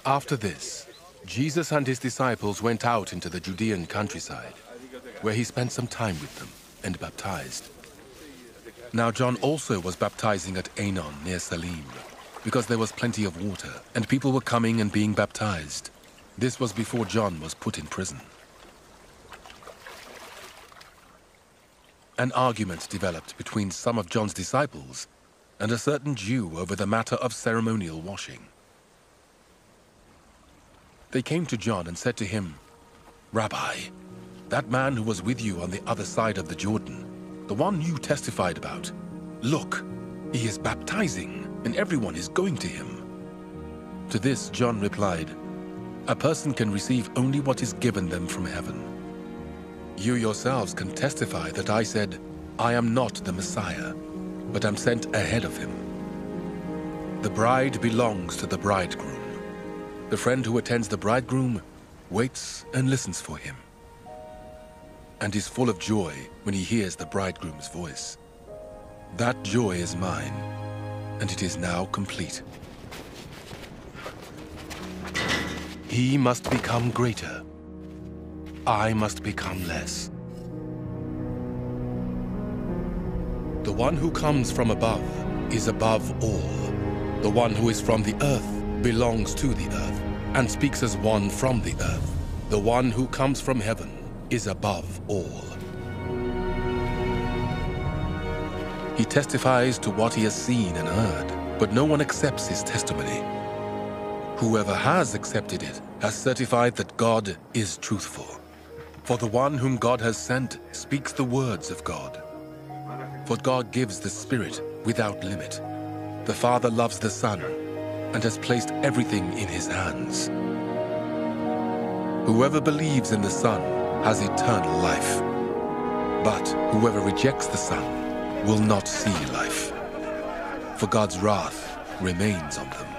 After this, Jesus and his disciples went out into the Judean countryside, where he spent some time with them and baptized. Now John also was baptizing at Aenon near Salim, because there was plenty of water, and people were coming and being baptized. This was before John was put in prison. An argument developed between some of John's disciples and a certain Jew over the matter of ceremonial washing. They came to John and said to him, "Rabbi, that man who was with you on the other side of the Jordan, the one you testified about, look, he is baptizing, and everyone is going to him." To this John replied, "A person can receive only what is given them from heaven. You yourselves can testify that I said, 'I am not the Messiah, but am sent ahead of him.' The bride belongs to the bridegroom. The friend who attends the bridegroom waits and listens for him, and is full of joy when he hears the bridegroom's voice. That joy is mine, and it is now complete. He must become greater. I must become less. The one who comes from above is above all. The one who is from the earth belongs to the earth and speaks as one from the earth. The one who comes from heaven is above all. He testifies to what he has seen and heard, but no one accepts his testimony. Whoever has accepted it has certified that God is truthful. For the one whom God has sent speaks the words of God. For God gives the Spirit without limit. The Father loves the Son and has placed everything in his hands. Whoever believes in the Son has eternal life. But whoever rejects the Son will not see life, for God's wrath remains on them.